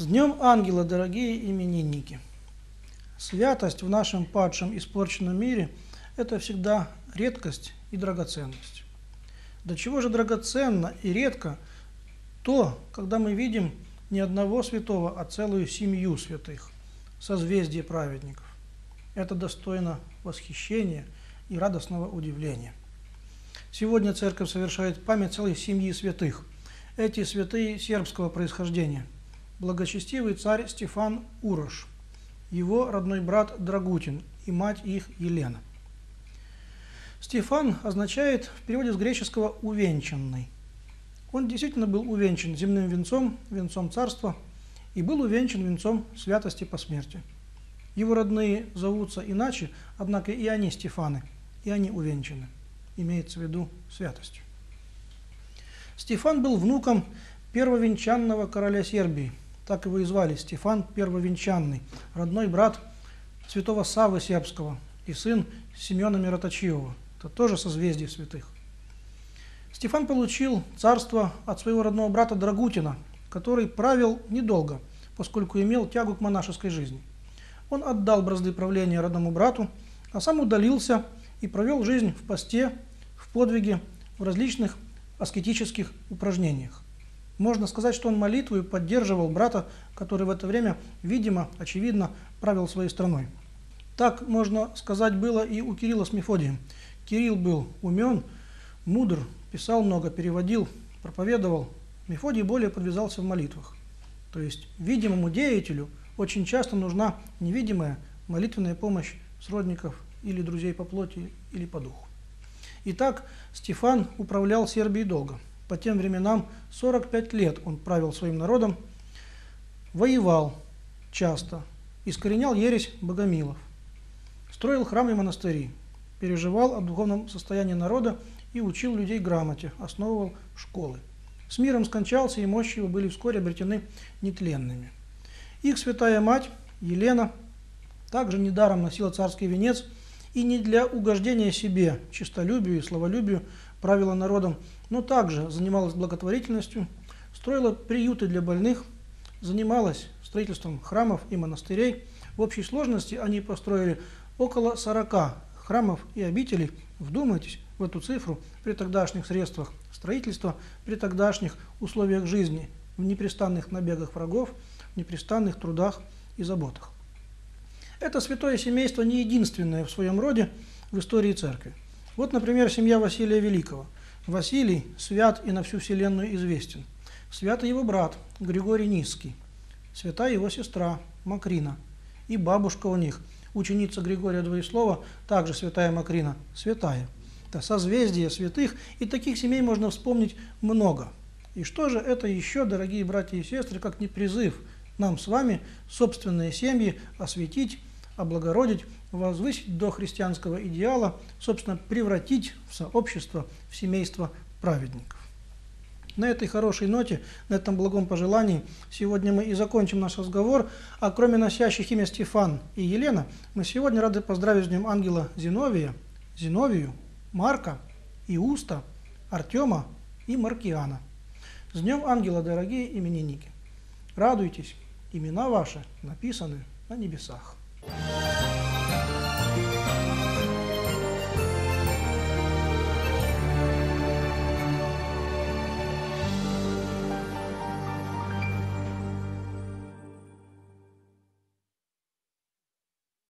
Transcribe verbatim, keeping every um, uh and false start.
Днем Ангела, дорогие именинники! Святость в нашем падшем испорченном мире – это всегда редкость и драгоценность. До чего же драгоценно и редко то, когда мы видим не одного святого, а целую семью святых, созвездие праведников. Это достойно восхищения и радостного удивления. Сегодня Церковь совершает память целой семьи святых. Эти святые сербского происхождения. Благочестивый царь Стефан Урош, его родной брат Драгутин и мать их Елена. Стефан означает в переводе с греческого «увенчанный». Он действительно был увенчан земным венцом, венцом царства, и был увенчан венцом святости по смерти. Его родные зовутся иначе, однако и они Стефаны, и они увенчаны, имеется в виду святостью. Стефан был внуком первовенчанного короля Сербии, так его и звали, Стефан Первовенчанный, родной брат святого Саввы Сербского и сын Симеона Мироточивого, это тоже созвездие святых. Стефан получил царство от своего родного брата Драгутина, который правил недолго, поскольку имел тягу к монашеской жизни. Он отдал бразды правления родному брату, а сам удалился и провел жизнь в посте, в подвиге, в различных аскетических упражнениях. Можно сказать, что он молитвой поддерживал брата, который в это время, видимо, очевидно, правил своей страной. Так, можно сказать, было и у Кирилла с Мефодием. Кирилл был умен, мудр, писал много, переводил, проповедовал. Мефодий более подвязался в молитвах. То есть видимому деятелю очень часто нужна невидимая молитвенная помощь сродников или друзей по плоти или по духу. Итак, Стефан управлял Сербией долго. По тем временам сорок пять лет он правил своим народом, воевал часто, искоренял ересь богомилов, строил храмы и монастыри, переживал о духовном состоянии народа и учил людей грамоте, основывал школы. С миром скончался, и мощи его были вскоре обретены нетленными. Их святая мать, Елена, также недаром носила царский венец и не для угождения себе, честолюбию и славолюбию правила народом, но также занималась благотворительностью, строила приюты для больных, занималась строительством храмов и монастырей. В общей сложности они построили около сорока храмов и обителей. Вдумайтесь в эту цифру при тогдашних средствах строительства, при тогдашних условиях жизни, в непрестанных набегах врагов, в непрестанных трудах и заботах. Это святое семейство не единственное в своем роде в истории церкви. Вот, например, семья Василия Великого. Василий свят и на всю вселенную известен. Свят и его брат Григорий Низкий, свята его сестра Макрина и бабушка у них, ученица Григория Двоеслова, также святая Макрина, святая. Это созвездие святых, и таких семей можно вспомнить много. И что же это еще, дорогие братья и сестры, как не призыв нам с вами собственные семьи осветить, облагородить, возвысить до христианского идеала, собственно, превратить в сообщество, в семейство праведников. На этой хорошей ноте, на этом благом пожелании, сегодня мы и закончим наш разговор. А кроме носящих имя Стефан и Елена, мы сегодня рады поздравить с Днем Ангела Зиновия, Зиновию, Марка, Иуста, Артема и Маркиана. С Днем Ангела, дорогие именинники! Радуйтесь, имена ваши написаны на небесах.